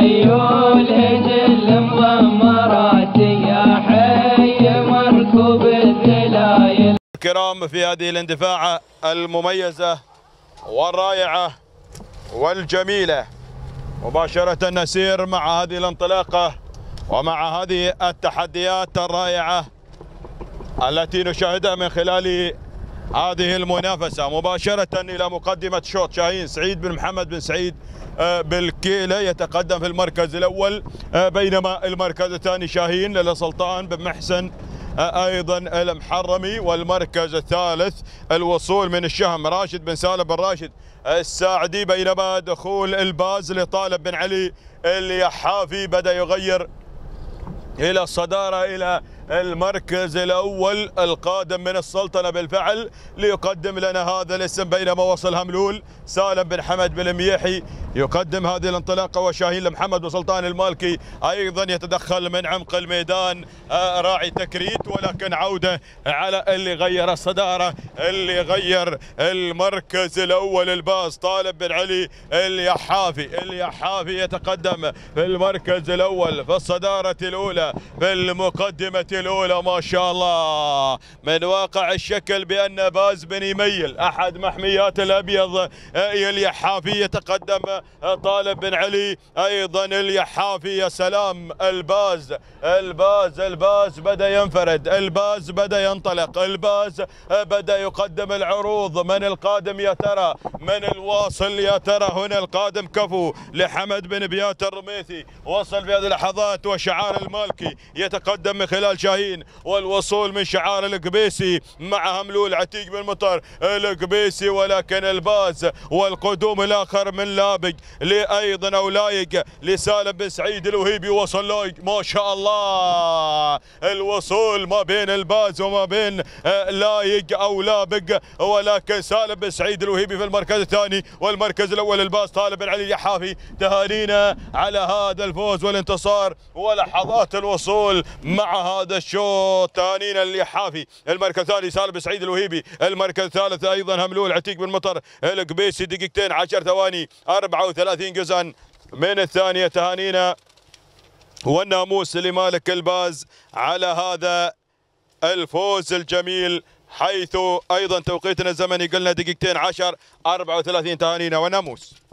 خيول هجل مضمرات يا حي مركوب الذلايل. الكرام في هذه الاندفاعة المميزة والرائعة والجميلة مباشرة نسير مع هذه الانطلاقة ومع هذه التحديات الرائعة التي نشاهدها من خلال هذه المنافسة. مباشرة إلى مقدمة شوط شاهين سعيد بن محمد بن سعيد بالكيلة يتقدم في المركز الأول، بينما المركز الثاني شاهين للسلطان بن محسن أيضا المحرمي، والمركز الثالث الوصول من الشهم راشد بن سالم بن راشد الساعدي، بينما دخول الباز لطالب بن علي اليحافي بدأ يغير إلى الصدارة إلى المركز الأول القادم من السلطنة بالفعل ليقدم لنا هذا الاسم، بينما وصل هملول سالم بن حمد بن ميحي يقدم هذه الانطلاقة، وشاهين لمحمد وسلطان المالكي أيضا يتدخل من عمق الميدان راعي تكريت، ولكن عودة على اللي غير الصدارة اللي غير المركز الأول الباص طالب بن علي اليحافي يتقدم في المركز الأول في الصدارة الأولى في المقدمة الأولى. ما شاء الله من واقع الشكل بأن باز بن يميل أحد محميات الأبيض اليحافي يتقدم طالب بن علي أيضا اليحافي. يا سلام الباز بدأ ينفرد، الباز بدأ ينطلق، الباز بدأ يقدم العروض. من القادم يا ترى؟ من الواصل يا ترى؟ هنا القادم كفو لحمد بن بيات الرميثي، وصل في هذه اللحظات، وشعار المالكي يتقدم من خلال شاهين، والوصول من شعار القبيسي مع هملول عتيق بن مطر القبيسي، ولكن الباز والقدوم الآخر من لابق لأيضا أو لايق لسالم بن سعيد الوهيبي. وصل لايق ما شاء الله، الوصول ما بين الباز وما بين لايق أو لابق، ولكن سالم بن سعيد الوهيبي في المركز الثاني، والمركز الأول الباز طالب بن علي اليحافي. تهانينا على هذا الفوز والانتصار ولحظات الوصول مع هذا الشوط. تهانينا اليحافي. المركز الثاني سالم بن سعيد الوهيبي، المركز الثالث أيضا هملول عتيق بن مطر القبيسي، دقيقتين 10 ثواني 34 جزءا من الثانية. تهانينا والناموس لمالك الباز على هذا الفوز الجميل، حيث أيضا توقيتنا الزمني قلنا دقيقتين 10 34. تهانينا والناموس.